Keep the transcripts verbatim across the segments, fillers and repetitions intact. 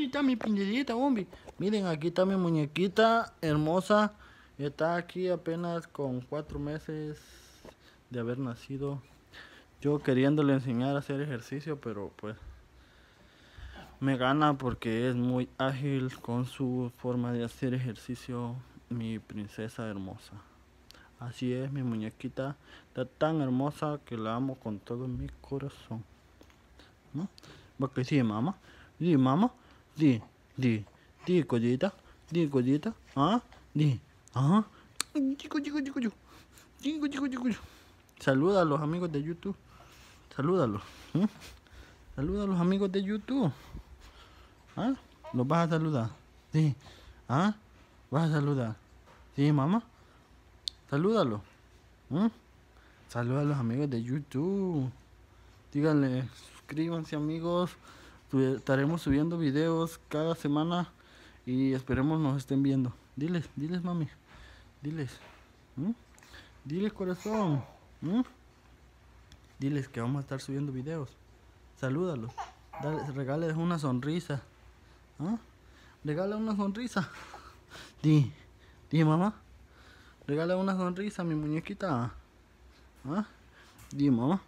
¿Dónde está mi princesita, hombre? Miren, aquí está mi muñequita hermosa. Está aquí apenas con cuatro meses de haber nacido. Yo queriéndole enseñar a hacer ejercicio, pero pues me gana porque es muy ágil con su forma de hacer ejercicio, mi princesa hermosa. Así es, mi muñequita está tan hermosa que la amo con todo mi corazón. ¿No? Porque sí, mamá. Sí, mamá. Sí, sí. Sí, collita. Sí, collita. Ah, sí. Ajá. Chico, chico, chico, chico. Chico, chico, chico. Saluda a los amigos de YouTube. Salúdalos. ¿eh? Saluda a los amigos de YouTube. ¿Ah? ¿Los vas a saludar? Sí. ¿Ah? ¿Vas a saludar? Sí, mamá. Salúdalo. ¿eh? Saluda a los amigos de YouTube. Díganle, suscríbanse amigos. Estaremos subiendo videos cada semana y esperemos nos estén viendo. Diles, diles mami. Diles. ¿Mm? Diles corazón. ¿Mm? Diles que vamos a estar subiendo videos. Salúdalos. Dale, regales una sonrisa. ¿Ah? Regala una sonrisa. Di, di mamá. Regala una sonrisa a mi muñequita. ¿Ah? Di mamá.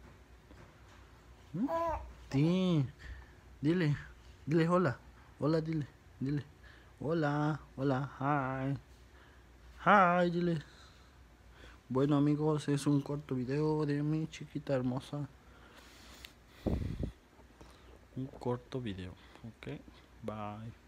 ¿Mm? Di. Dile. Dile hola. Hola, dile. Dile. Hola. Hola. Hi. Hi, dile. Bueno amigos, es un corto video de mi chiquita hermosa. Un corto video. Ok. Bye.